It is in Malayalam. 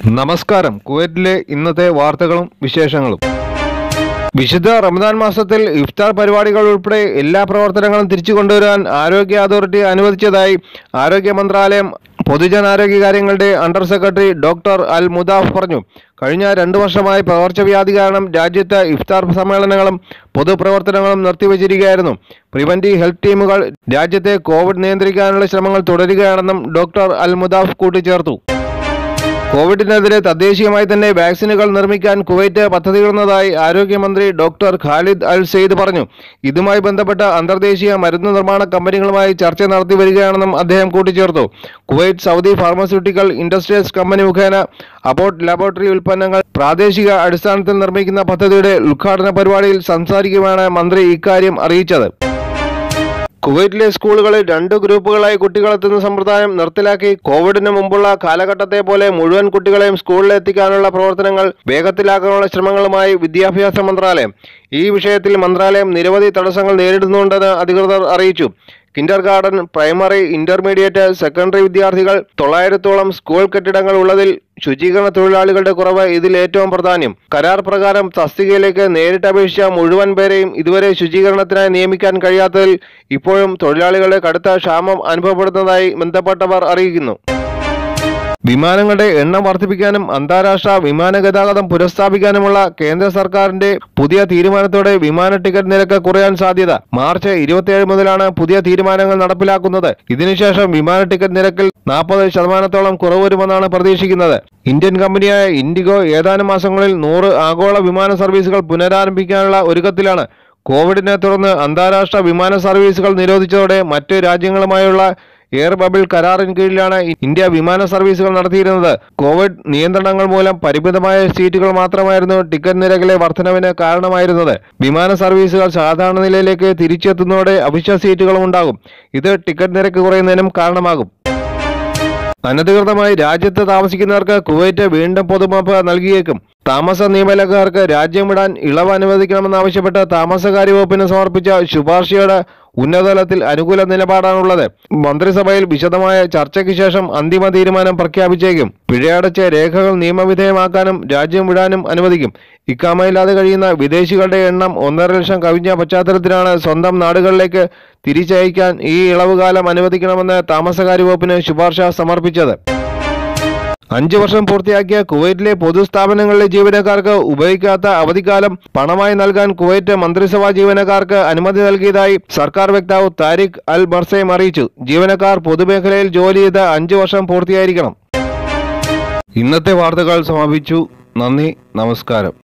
നമസ്കാരം. കുവൈറ്റിലെ ഇന്നത്തെ വാർത്തകളും വിശേഷങ്ങളും. വിശുദ്ധ റമദാൻ മാസത്തിൽ ഇഫ്താർ പരിപാടികൾ ഉൾപ്പെടെ എല്ലാ പ്രവർത്തനങ്ങളും തിരിച്ചു കൊണ്ടുവരാൻ ആരോഗ്യ അതോറിറ്റി അനുവദിച്ചതായി ആരോഗ്യ മന്ത്രാലയം പൊതുജനാരോഗ്യ കാര്യങ്ങളുടെ under secretary doctor Al Mudaf പറഞ്ഞു. കഴിഞ്ഞ 2 വർഷമായി പകർച്ചവ്യാധി കാരണം രാജ്യത്ത് ഇഫ്താർ സമ്മേളനങ്ങളും പൊതുപ്രവർത്തനങ്ങളും നിർത്തിവച്ചിരിക്കുകയായിരുന്നു. പ്രിവന്റീവ് ഹെൽത്ത് ടീമുകൾ രാജ്യത്തെ കോവിഡ് നിയന്ത്രിക്കാനുള്ള ശ്രമങ്ങൾ തുടരുകയാണെന്നും ഡോക്ടർ അൽ മുദാഫ് കൂട്ടിച്ചേർത്തു. കോവിഡിനെതിരെ തദ്ദേശീയമായി തന്നെ വാക്സിനുകൾ നിർമ്മിക്കാൻ കുവൈറ്റ് പദ്ധതിയിടുന്നതായി ആരോഗ്യമന്ത്രി ഡോക്ടർ ഖാലിദ് അൽ സെയ്ദ് പറഞ്ഞു. ഇതുമായി ബന്ധപ്പെട്ട അന്തർദേശീയ മരുന്ന് നിർമ്മാണ കമ്പനികളുമായി ചർച്ച നടത്തി വരികയാണെന്നും അദ്ദേഹം കൂട്ടിച്ചേർത്തു. Kuwait Saudi pharmaceutical industries company മുഖേന അബോട്ട് ലാബോറട്ടറി ഉൽപ്പന്നങ്ങൾ പ്രാദേശിക അടിസ്ഥാനത്തിൽ നിർമ്മിക്കുന്ന പദ്ധതിയുടെ ഉദ്ഘാടന പരിപാടിയിൽ സംസാരിക്കുകയാണ് മന്ത്രി ഇക്കാര്യം അറിയിച്ചത്. കുവൈറ്റിലെ സ്കൂളുകളിൽ 2 ഗ്രൂപ്പുകളായി കുട്ടികളെത്തുന്ന സമ്പ്രദായം നിർത്തലാക്കി കോവിഡിന് മുമ്പുള്ള കാലഘട്ടത്തെ പോലെ മുഴുവൻ കുട്ടികളെയും സ്കൂളിലെത്തിക്കാനുള്ള പ്രവർത്തനങ്ങൾ വേഗത്തിലാക്കാനുള്ള ശ്രമങ്ങളുമായി വിദ്യാഭ്യാസ മന്ത്രാലയം. ഈ വിഷയത്തിൽ മന്ത്രാലയം നിരവധി തടസ്സങ്ങൾ നേരിടുന്നുണ്ടെന്ന് അധികൃതർ അറിയിച്ചു. Kindergarten, primary, intermediate, secondary വിദ്യാർത്ഥികൾ 900ഓളം സ്കൂൾ കെട്ടിടങ്ങൾ ഉള്ളതിൽ ശുചീകരണ തൊഴിലാളികളുടെ കുറവ് ഇതിൽ ഏറ്റവും പ്രധാനം. കരാർ പ്രകാരം തസ്തികയിലേക്ക് നേരിട്ട് അപേക്ഷിച്ച മുഴുവൻ പേരെയും ഇതുവരെ ശുചീകരണത്തിനായി നിയമിക്കാൻ കഴിയാത്തതിൽ ഇപ്പോഴും തൊഴിലാളികളുടെ കടുത്ത ക്ഷാമം അനുഭവപ്പെടുന്നതായി ബന്ധപ്പെട്ടവർ അറിയിക്കുന്നു. വിമാനങ്ങളുടെ എണ്ണം വർദ്ധിപ്പിക്കാനും അന്താരാഷ്ട്ര വിമാന ഗതാഗതം പുനഃസ്ഥാപിക്കാനുമുള്ള കേന്ദ്ര സർക്കാരിന്റെ പുതിയ തീരുമാനത്തോടെ വിമാന ടിക്കറ്റ് നിരക്ക് കുറയാൻ സാധ്യത. മാർച്ച് 27 മുതലാണ് പുതിയ തീരുമാനങ്ങൾ നടപ്പിലാക്കുന്നത്. ഇതിനുശേഷം വിമാന ടിക്കറ്റ് നിരക്കിൽ 40% കുറവ് വരുമെന്നാണ് പ്രതീക്ഷിക്കുന്നത്. ഇന്ത്യൻ കമ്പനിയായ ഇൻഡിഗോ ഏതാനും മാസങ്ങളിൽ 100 ആഗോള വിമാന സർവീസുകൾ പുനരാരംഭിക്കാനുള്ള ഒരുക്കത്തിലാണ്. കോവിഡിനെ തുടർന്ന് അന്താരാഷ്ട്ര വിമാന സർവീസുകൾ നിരോധിച്ചതോടെ മറ്റ് രാജ്യങ്ങളുമായുള്ള എയർ ബബിൾ കരാറിന് കീഴിലാണ് ഇന്ത്യ വിമാന സർവീസുകൾ നടത്തിയിരുന്നത്. കോവിഡ് നിയന്ത്രണങ്ങൾ മൂലം പരിമിതമായ സീറ്റുകൾ മാത്രമായിരുന്നു ടിക്കറ്റ് നിരക്കിലെ വർധനവിന് കാരണമായിരുന്നത്. വിമാന സർവീസുകൾ സാധാരണ നിലയിലേക്ക് തിരിച്ചെത്തുന്നതോടെ അവശ്യ സീറ്റുകളും ഉണ്ടാകും. ഇത് ടിക്കറ്റ് നിരക്ക് കുറയുന്നതിനും കാരണമാകും. അനധികൃതമായി രാജ്യത്ത് താമസിക്കുന്നവർക്ക് കുവൈറ്റ് വീണ്ടും പൊതുമാപ്പ് നൽകിയേക്കും. താമസ നിയമലംഘകർക്ക് രാജ്യം വിടാൻ ഇളവ് അനുവദിക്കണമെന്നാവശ്യപ്പെട്ട് താമസകാര്യ വകുപ്പിന് സമർപ്പിച്ച ശുപാർശയുടെ ഉന്നതതലത്തിൽ അനുകൂല നിലപാടാണുള്ളത്. മന്ത്രിസഭയിൽ വിശദമായ ചർച്ചയ്ക്ക് ശേഷം അന്തിമ തീരുമാനം പ്രഖ്യാപിച്ചേക്കും. പിഴയടച്ച് രേഖകൾ നിയമവിധേയമാക്കാനും രാജ്യം വിടാനും അനുവദിക്കും. ഇക്കാമയില്ലാതെ കഴിയുന്ന വിദേശികളുടെ എണ്ണം 1.5 ലക്ഷം കവിഞ്ഞ പശ്ചാത്തലത്തിലാണ് സ്വന്തം നാടുകളിലേക്ക് തിരിച്ചയക്കാൻ ഈ ഇളവുകാലം അനുവദിക്കണമെന്ന് താമസകാര്യ വകുപ്പിന് ശുപാർശ സമർപ്പിച്ചത്. 5 വർഷം പൂർത്തിയാക്കിയ കുവൈറ്റിലെ പൊതുസ്ഥാപനങ്ങളിലെ ജീവനക്കാർക്ക് ഉപയോഗിക്കാത്ത അവധിക്കാലം പണമായി നൽകാൻ കുവൈറ്റ് മന്ത്രിസഭാ ജീവനക്കാർക്ക് അനുമതി നൽകിയതായി സർക്കാർ വക്താവ് താരിഖ് അൽ മർസൈം അറിയിച്ചു. ജീവനക്കാർ പൊതുമേഖലയിൽ ജോലി ചെയ്ത് 5 വർഷം പൂർത്തിയായിരിക്കണം. ഇന്നത്തെ വാർത്തകൾ സമാപിച്ചു. നന്ദി, നമസ്കാരം.